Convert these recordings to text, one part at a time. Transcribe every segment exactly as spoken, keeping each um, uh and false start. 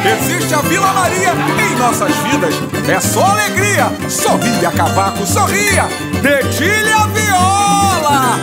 existe a Vila Maria em nossas vidas. É só alegria, sorria cavaco, sorria, dedilha a viola.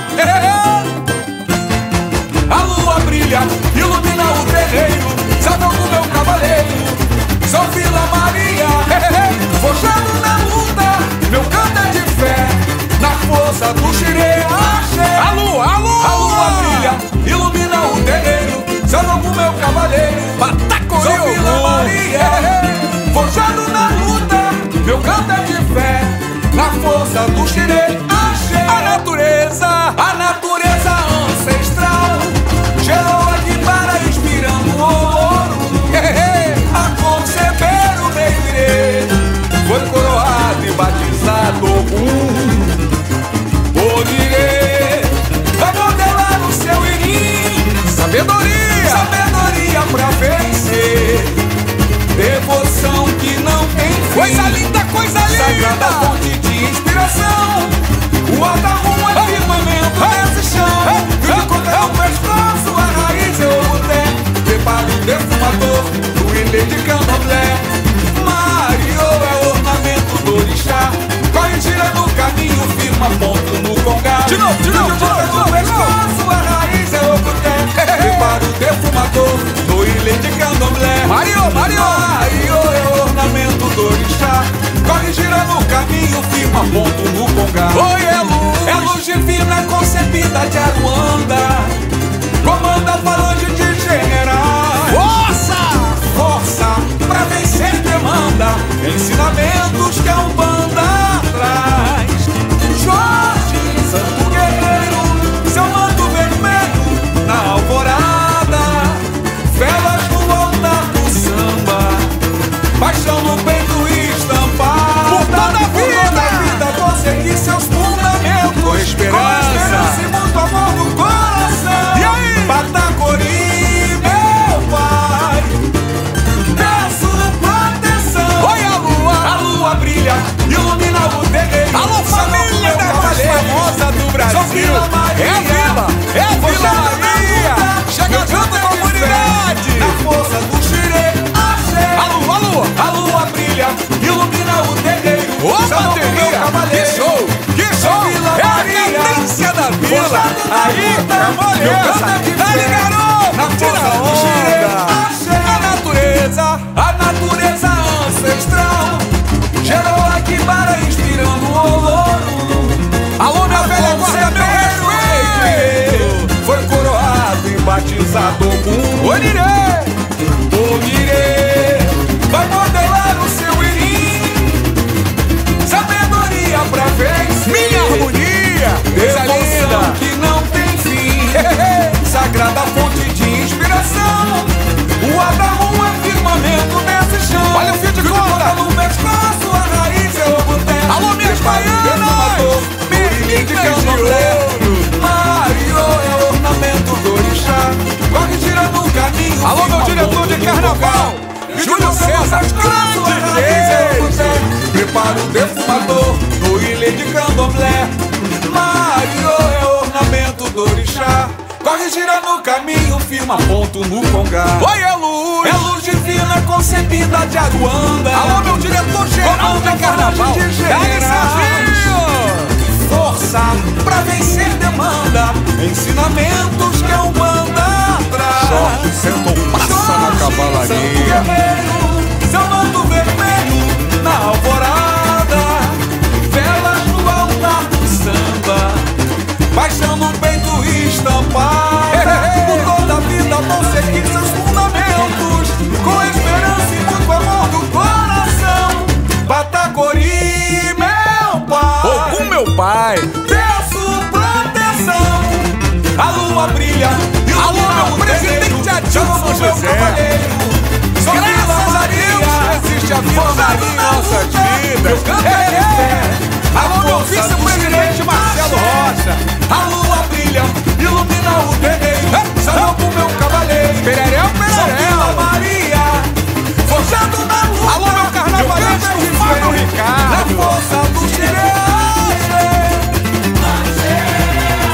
A lua brilha, ilumina o terreiro, salve o meu cavaleiro, sou Vila Maria, forjado na luta, meu canto é de fé, na força do xirê, axé. A lua, a lua, a lua brilha, ilumina o terreiro, salve o meu cavaleiro, sou Vila Maria, forjado na luta, meu canto é de fé, na força do xirê, axé. A natureza, a natureza ancestral gerou aqui para inspirando o ouro, a conceber o meio-irê, foi coroado e batizado um Onirê, vai modelar o seu irim, sabedoria, sabedoria pra vencer, devoção que não tem fim, coisa linda, coisa linda, sagrada fonte de inspiração, o Atarum é firmamento desse chão, fio de coco é o pescoço, a raiz é o boté, prepara o defumador do ilê de candomblé, Mario é ornamento do orixá, corre gira no caminho, firma ponto no congá, de novo, de novo, de novo, no pescoço, a raiz é o boté, prepara o defumador do ilê de candomblé, Mario, Mario, Mario é ornamento do orixá, corre gira no caminho, firma ponto no congá. Oi, é luz, é luz divina concebida de Aruanda, comanda falange de generais, força, força pra vencer demanda, ensinamentos que a Umbanda traz. Jorge, santo guerreiro, seu manto vermelho na alvorada, velas no altar do samba, paixão no peito estampado, por toda a vida, vou seguir seus fundamentos, com esperança e muito amor no coração. E aí? Patacori, meu pai, peço proteção. Oi, a lua, a lua brilha, ilumina o terreiro. Alô, família da mais famosa do Brasil, é a Vila, é a Vila Maria, chega junto com a comunidade, na força do xirê, axé. A lua, a lua, a lua brilha, ilumina o terreiro. Ô, bateria, que show, que show, é a cadência da Vila. Aí, é moleza, ali, garoto, na força do xirê, axé. A natureza, a natureza ancestral gerou aqui para inspirando o ouro. Alô, minha velha guarda, meu respeito, foi coroado e batizado com Onirê, Onirê, vai modelar o seu irim, sabedoria pra vencer, minha harmonia, devoção que não tem fim, sagrada fonte de inspiração, o Atarum é firmamento nesse chão. Olha o fio de conta no pescoço, a raiz é o boteco. Alô, minhas baianas, menina de ouro, Mario é ornamento do orixá, corre gira no caminho. Alô, meu diretor de carnaval, Júlio César, grande rei, prepara o defumador no ilê de candomblé, Mario é ornamento do orixá, corre gira no caminho, firma ponto no congá. Oi, é luz, é luz divina concebida de Aruanda. Alô, meu diretor geral de carnaval, força pra vencer demanda, ensinamentos que a Umbanda traz. Jorge sentou passa na cavalaria, seu manto vermelho na alvorada, velas no altar do samba, paixão no peito estampada, por toda a vida vou seguir seus fundamentos, com esperança e muito amor do coração. Patacori, meu pai, Ogum, meu pai, peço proteção. A lua brilha, alô, meu presidente Adilson José, graças a Deus existe a Vila Maria em nossas vidas. É, é. Alô, meu vice-presidente Marcelo Rocha, a lua brilha, ilumina o terreiro, salve o meu cavaleiro, Pererel, Pererel, Vila Maria, forjado na luta. Alô, meu carnavalista Fábio Ricardo, na força do xirê,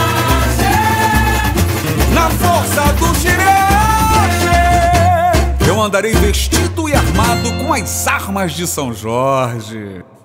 na força do xirê. Eu então andarei vestido e armado com as armas de São Jorge.